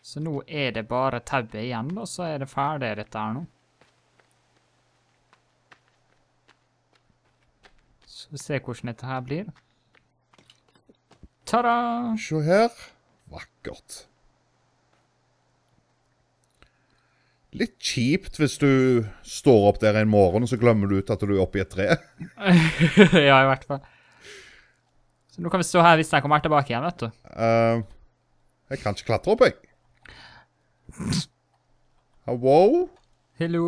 Så nå er det bare tauet igjen, og så er det ferdig dette her nå. Så vi ser hvordan dette her blir. Ta-da! Se her. Vakkert. Litt kjipt hvis du står opp der en morgen, og så glemmer du ut at du er oppe i et tre. Ja, i hvert fall. Så nå kan vi stå her hvis jeg kommer tilbake igjen, vet du. Jeg kan ikke klatre opp, jeg. Hallo? Hello.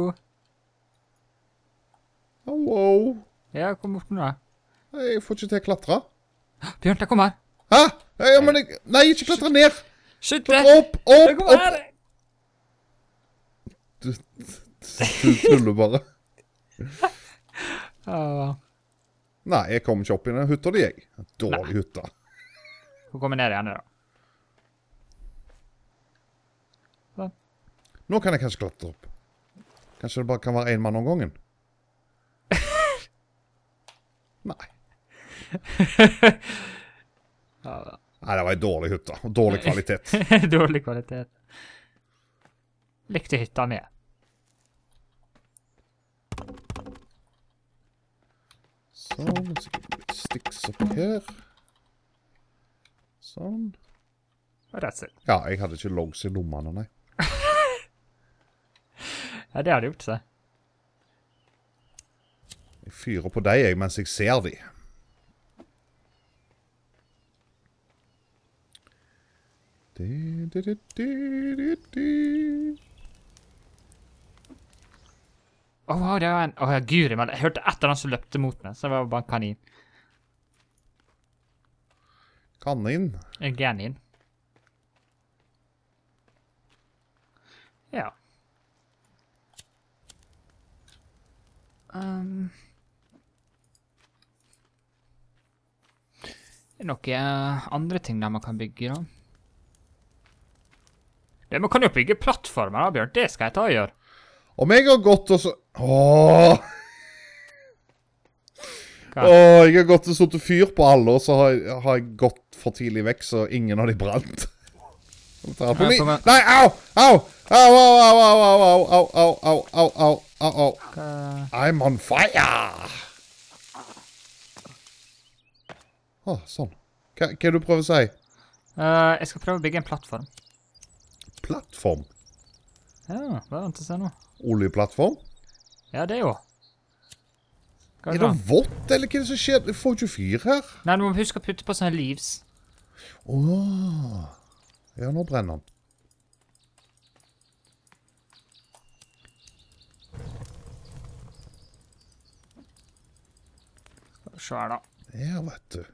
Hallo? Ja, kom opp nå da. Jeg får ikke til å klatre. Bjørn, jeg kommer. Hæ? Ja, men jeg... Nei, ikke klatre ned! Skytt det! Opp, Jeg opp, kommer opp! her! Du tuller bare. Åh. Nei, jeg kommer ikke opp i den hutta di, jeg. Dårlig hytte. Hvor kommer ned igjen da? Sånn. Nå kan jeg kanskje klatre opp. Kanskje det bare kan være en mann om gangen? Nei. Nei, det var en dårlig hytte. Og dårlig kvalitet. Dårlig kvalitet. Likte hytta med. Sånn, så sticks opp her. Sånn. That's it. Ja, jeg hadde ikke logs i lommene, nei. Ja, det hadde gjort seg. Jeg fyrer på deg, mens jeg ser de. Åh, det var en... Åh, guri, men jeg hørte etter han som løpte mot meg, så det var bare en kanin. Kanin. En genin. Ja. Det er noen andre ting der man kan bygge, da. Man kan jo bygge plattformer, da, Bjørn. Det skal jeg ta og gjøre. Om jeg har gått og så... Åh! Jeg har gått og satt fyr på alle, og så har jeg gått for tidlig vekk, så ingen av de brant. Nei, au! Au! Au, au, au, au, au, au, au, au, au, au, au, au, au. I'm on fire! Sånn. Hva er det du prøver å si? Jeg skal prøve å bygge en plattform. Plattform? Ja, bare vent å se nå. Oljeplattform? Ja, det er jo. Er det vått, eller hva er det som skjer? Du får ikke fyr her. Nei, du må huske å putte på sånne leaves. Ja, nå brenner den. Skal vi se her da. Ja, vet du.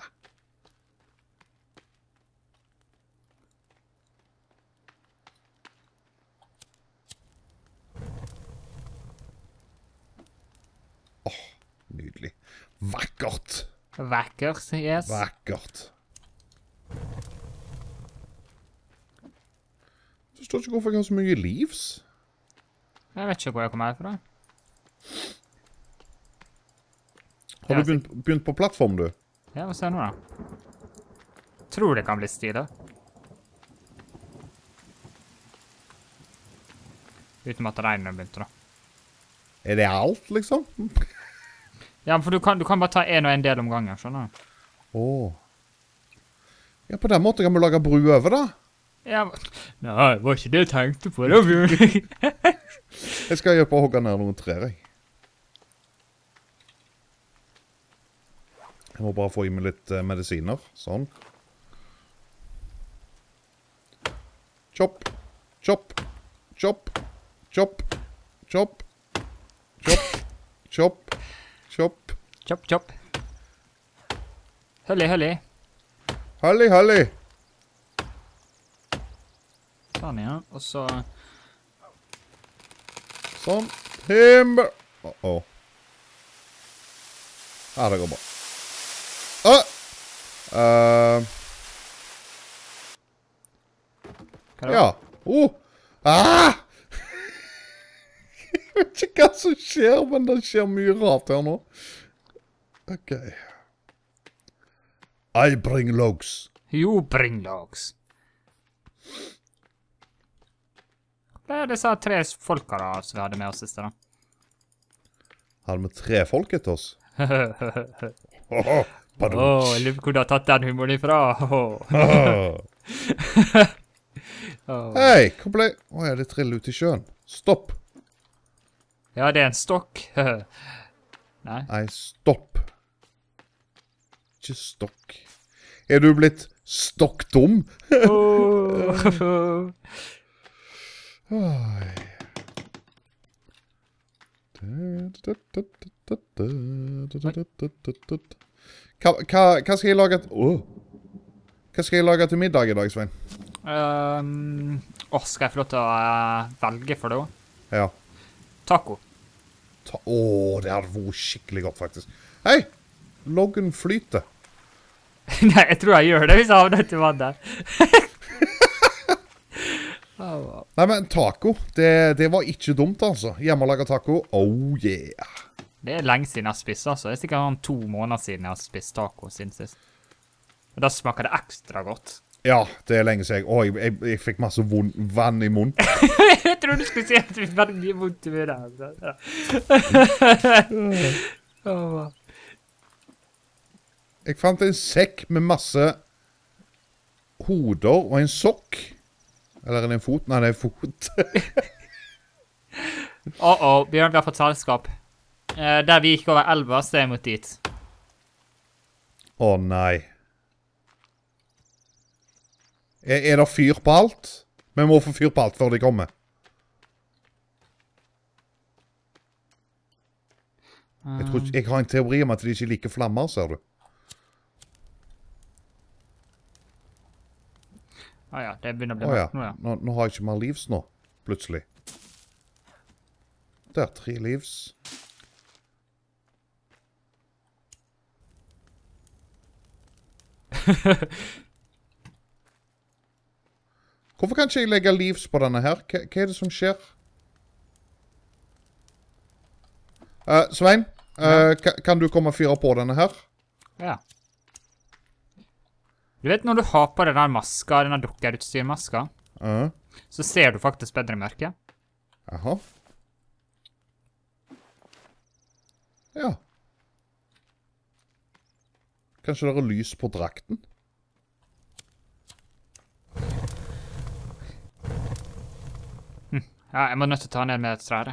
Nydelig. Vakkert. Vakkert, yes. Vakkert. Jeg forstår ikke hvorfor jeg har så mye leaves. Jeg vet ikke hvor jeg kommer herfra. Har du begynt på plattform, du? Ja, hva ser du nå da? Tror det kan bli stilig. Utenom at regnet begynte da. Er det alt, liksom? Ja, for du kan bare ta en og en del om gangen, skjønner du? Ja, på den måten kan vi lage bru over, da. Ja, nei, det var ikke det jeg tenkte på da, Bjørn. Jeg skal hjelpe å hogge ned noen trær, jeg. Jeg må bare få i meg litt medisiner. Sånn. Chop. Chop. Chop. Chop. Chop. Chop. Chop. Chop. Chop, chop. Hulli, hulli. Hulli, hulli. Sånn, ja. Og så... Sånn. Timber. Ja, det går bra. Ja. Jeg vet ikke hva som skjer, men det skjer mye rart her nå. Ok. I bring logs. You bring logs. Det er disse 3 folka da, som vi hadde med oss siste da. Hadde vi 3 folk etter oss? Lurer hvor du har tatt den humoren ifra. Hei, hva ble... Åja, det triller ut i sjøen. Stopp. Ja, det er en stokk. Nei. Nei, stopp. Ikke stokk. Er du blitt stokkdum? Hva skal jeg lage til... Hva skal jeg lage til middag i dag, Svein? Skal jeg få lov til å velge for det også? Ja. Taco. Det hadde vært skikkelig godt, faktisk. Hei! Loggen flyter. Nei, jeg tror jeg gjør det hvis jeg havner til vannet. Nei, men taco, det var ikke dumt, altså. Hjemmelaget taco, oh yeah. Det er lenge siden jeg har spist, altså. Det er sikkert 2 måneder siden jeg har spist taco siden sist. Og da smaker det ekstra godt. Ja, det er lenge siden. Jeg fikk masse vann i munnen. Jeg tror du skulle si at vi fikk veldig mye vondt i munnen. Jeg fant en sekk med masse hoder og en sokk. Eller er det en fot? Nei, det er en fot. Bjørn, vi har fått selskap. Der vi gikk over elva, så er jeg mot dit. Nei. Er det fyr på alt? Vi må få fyr på alt før de kommer. Jeg har en teori om at de ikke liker flammer, ser du. Ja, det begynner å bli mørkt nå, ja. Nå har jeg ikke mer livs nå, plutselig. Der, 3 livs. Hvorfor kan ikke jeg legge livs på denne her? Hva er det som skjer? Svein, kan du komme og fyre på denne her? Ja. Du vet når du har på den der maska, denne dukkerutstyrmaska, så ser du faktisk bedre i mørket. Jaha. Ja. Kanskje det er lys på drakten? Ja, jeg må nødt til å ta ned med et stræde.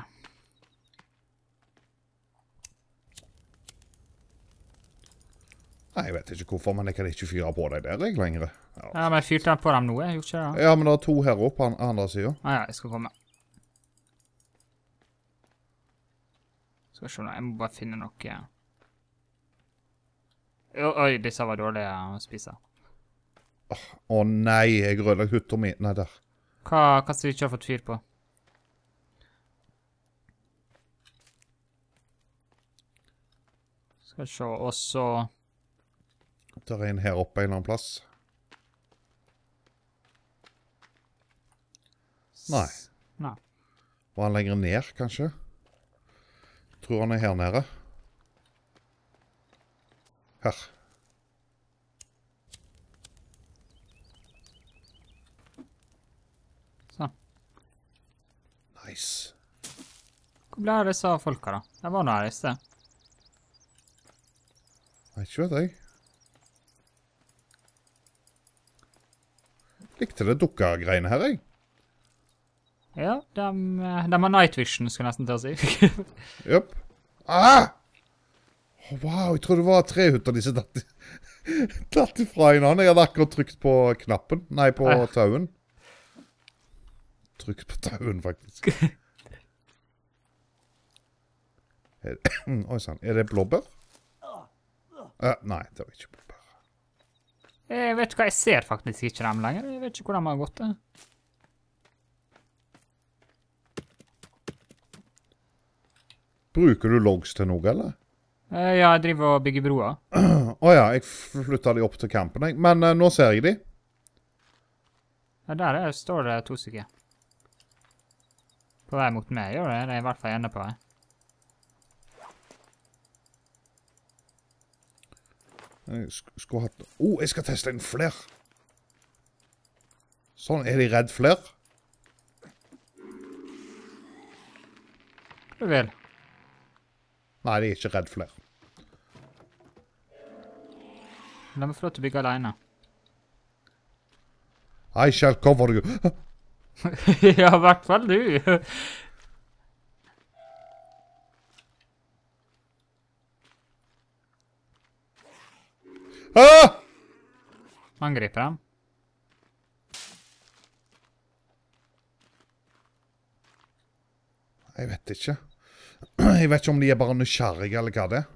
Nei, jeg vet ikke hvorfor, men jeg kan ikke fyre på deg der, jeg lenger. Ja, men jeg fyrte den på dem nå, jeg gjorde ikke det da. Ja, men det er 2 her oppe på andre siden. Ja, jeg skal komme. Skal se nå, jeg må bare finne noe. Oi, disse var dårlige å spise. Nei, jeg rødlagt hytta mi. Nei, der. Hva skal vi ikke ha fått fyr på? Skal se, og så... Der er en her oppe en eller annen plass. Nei. Nei. Var han lenger ned, kanskje? Tror han er her nede. Her. Sånn. Nice. Hvor ble det disse folka da? Jeg var nå her i sted. Nei, ikke vet jeg. Likte det dukka-greiene her, jeg. Ja, de har night vision, skulle jeg nesten til å si. Jøp. Wow, jeg tror det var 3 hytter disse datt ifra en annen. Jeg hadde akkurat trykt på knappen. Nei, på tauen. Trykt på tauen, faktisk. Oi, sann. Er det blåbær? Nei, det var ikke blåbær. Jeg vet ikke hva, jeg ser faktisk ikke dem lenger. Jeg vet ikke hvor de har gått det. Bruker du logs til noe, eller? Ja, jeg driver og bygger broer. Åja, jeg flyttet de opp til campen, jeg. Men nå ser jeg de. Ja, der står det 2 stykker. På vei mot meg, gjør det? Det er i hvert fall ene på vei. Jeg skulle hatt... jeg skal teste en flere. Sånn, er de redd flere? Du vil. Nei, jeg er ikke redd flere. La meg få lov til å bygge alene. I shall cover you. Ja, i hvert fall du. Ah! Angriper dem. Jeg vet ikke. Jeg vet ikke om de er bare nysgjerrige, eller hva det er.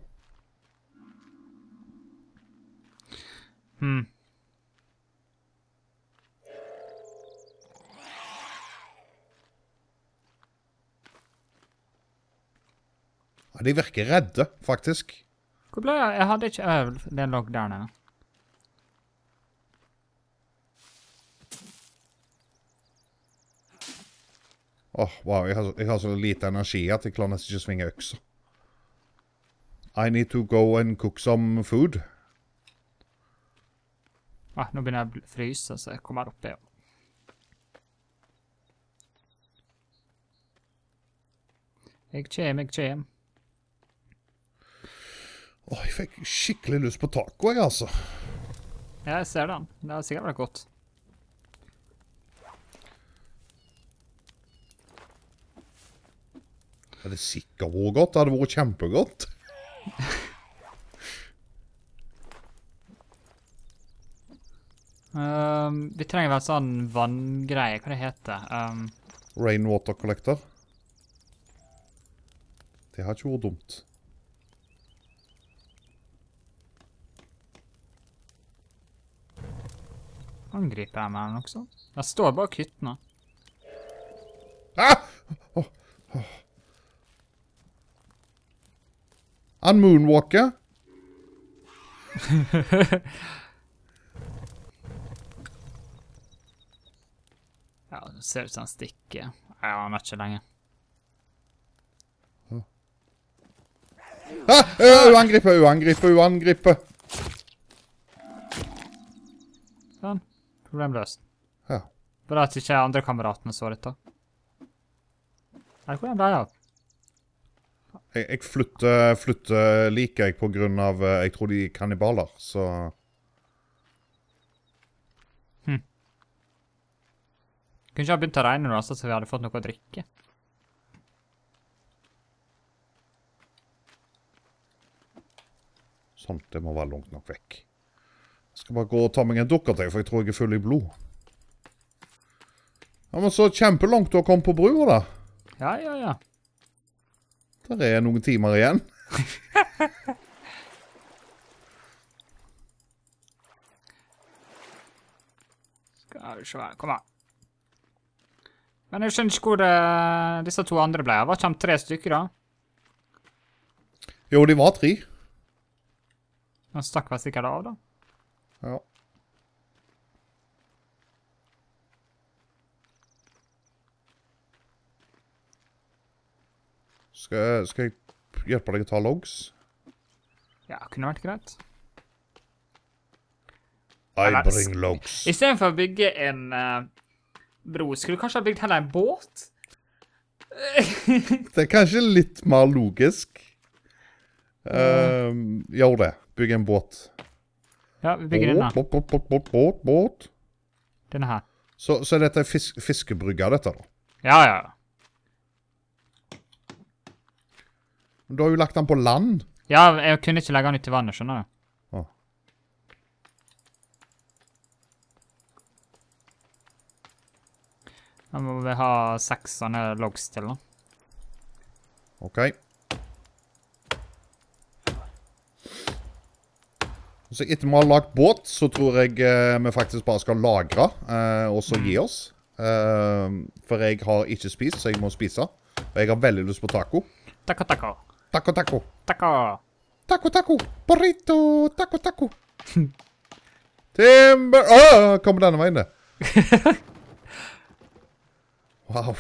Ja, de virker redde, faktisk. Hvor ble jeg? Jeg hadde ikke den logg der nede. Åh, wow, jeg har så lite energi at jeg klarer nesten ikke svinge øksa. I need to go and cook some food. Nå begynner jeg å fryse, så jeg kommer opp igjen. Jeg kjem. Åh, jeg fikk skikkelig lyst på taco, jeg, altså. Ja, jeg ser den. Det har sikkert vært godt. Er det sikkert vært godt? Det hadde vært kjempegodt. Vi trenger vel sånn vanngreie, hva det heter. Rainwater collector. Det har ikke vært dumt. Angriper jeg med den også? Jeg står bak hyttene. Ah! Han moonwalker. Ja, det ser ut som han stikker. Ja, han er ikke lenge. Uangripe. Sånn. Problem løst. Ja. Bra at ikke andre kameratene så dette. Hvordan ble jeg av? Jeg flytter like jeg på grunn av, jeg tror de er kannibaler, så... Kunne ikke ha begynt å regne nå, så vi hadde fått noe å drikke. Sånn, det må være langt nok vekk. Jeg skal bare gå og ta meg en dukker til, for jeg tror jeg er full i blod. Ja, men så kjempelangt du har kommet på brua, da. Ja. Der er noen timer igjen. Skal vi se, kom her. Men jeg skjønner ikke hvor disse to andre ble. Det var ikke 3 stykker da? Jo, de var 3. Han stakk vel sikkert av da. Ja. Skal jeg hjelpe deg å ta logs? Ja, kunne vært greit. I bring logs. I stedet for å bygge en bro, skulle du kanskje ha bygd heller en båt? Det er kanskje litt mer logisk. Gjør det. Bygg en båt. Ja, vi bygger denne. Båt. Denne her. Så er dette fiskebrygga, dette da? Ja. Du har jo lagt den på land. Ja, jeg kunne ikke legge den ut i vannet, skjønner du? Da må vi ha 6 sånne logs til da. Ok. Så etter vi har lagt båt, så tror jeg vi faktisk bare skal lagre, og så gi oss. For jeg har ikke spist, så jeg må spise. Og jeg har veldig lyst på taco. Taco. Taco. Burrito. Taco. Timber. Kommer denne veien det. Wow.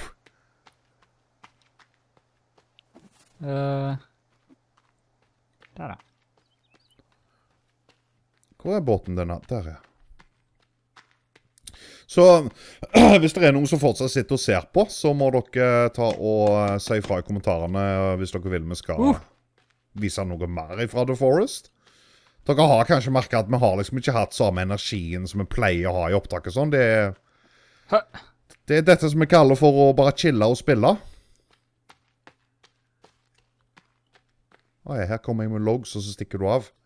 Der da. Hvor er båten denne? Der, ja. Så hvis det er noen som fortsatt sitter og ser på, så må dere ta og si fra i kommentarene hvis dere vil vi skal vise noe mer fra The Forest. Dere har kanskje merket at vi har liksom ikke hatt samme energien som vi pleier å ha i opptak og sånn. Det er dette som vi kaller for å bare chille og spille. Oi, her kommer jeg med logs, og så stikker du av.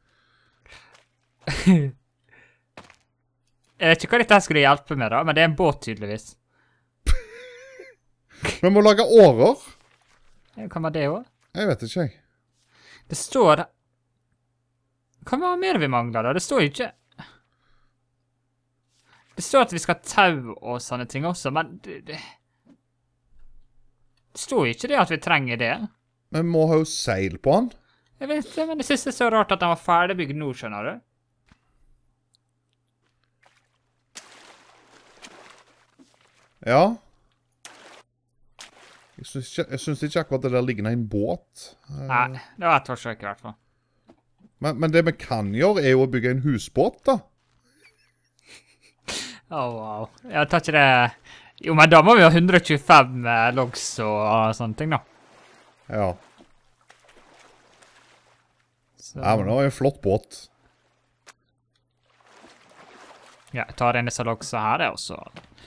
Jeg vet ikke hva dette skulle hjelpe med da, men det er en båt tydeligvis. Vi må lage årer. Hva var det også? Jeg vet ikke. Det står... Hva mer vi mangler da? Det står ikke... Det står at vi skal ha tau og sånne ting også, men... Det står ikke det at vi trenger det. Vi må ha jo seil på den. Jeg vet det, men det synes det er så rart at den var ferdigbygd nå, skjønner du? Ja. Jeg synes ikke akkurat det der liggende i en båt. Nei, det var et forsøk i hvert fall. Men det vi kan gjøre er jo å bygge en husbåt, da. Wow. Jeg tar ikke det... Jo, men da må vi ha 125 logs og sånne ting, da. Ja. Så... Ja, men det var en flott båt. Ja, jeg tar inn disse logsa her, det også.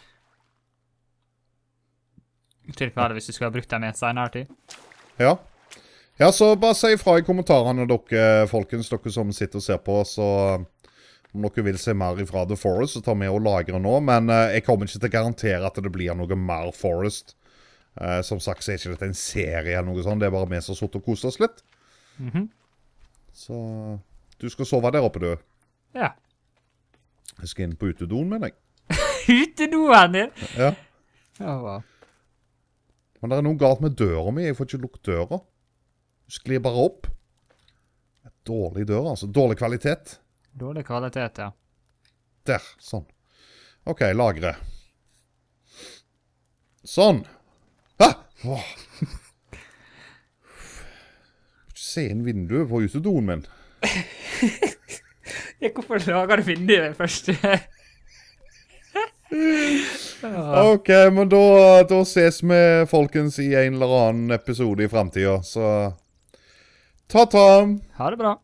I tilfelle hvis du skulle ha brukt dem i en senere tid. Ja. Ja, så bare si ifra i kommentarene dere, folkens, dere som sitter og ser på, så om dere vil se mer ifra The Forest, så tar vi og lagrer nå, men jeg kommer ikke til å garantere at det blir noe mer Forest. Som sagt, så er ikke dette en serie eller noe sånt, det er bare vi som har suttet og kost oss litt. Så du skal sove der oppe, du. Ja. Jeg skal inn på utedoen med deg. Utedoen din? Ja. Wow. Men det er noe galt med døra mi, jeg får ikke lukket døra. Du sklir bare opp. Dårlig dør, altså. Dårlig kvalitet. Dårlig kvalitet, ja. Der, sånn. Ok, lagre. Sånn. Ah! Åh. Se inn vinduet på utedoen min. Hvorfor lager du vinduet først? Ok, men da ses vi, folkens, i en eller annen episode i fremtiden. Så ta-ta! Ha det bra.